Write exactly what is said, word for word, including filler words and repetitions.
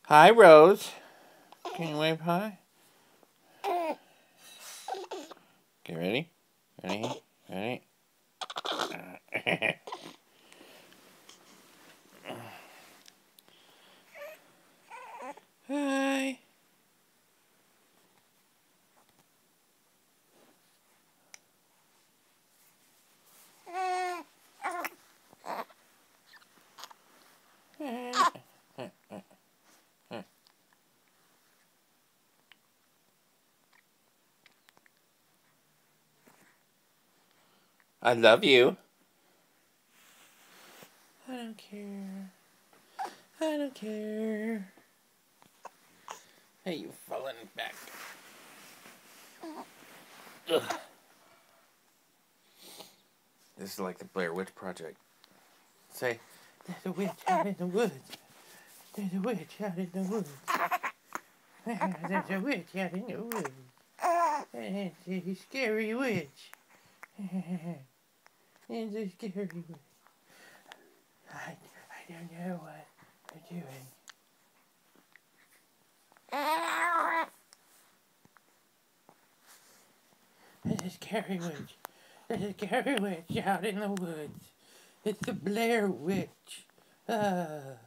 Hi, Rose. Can you wave hi? Okay, ready? Ready? Ready? Hi. I love you. I don't care. I don't care. Hey, you falling back. Ugh. This is like the Blair Witch Project. Say, there's a witch out in the woods. There's a witch out in the woods. There's a witch out in the woods. It's a scary witch. It's a scary witch. I, I don't know what they're doing. There's a scary witch. There's a scary witch out in the woods. It's the Blair Witch. Ah.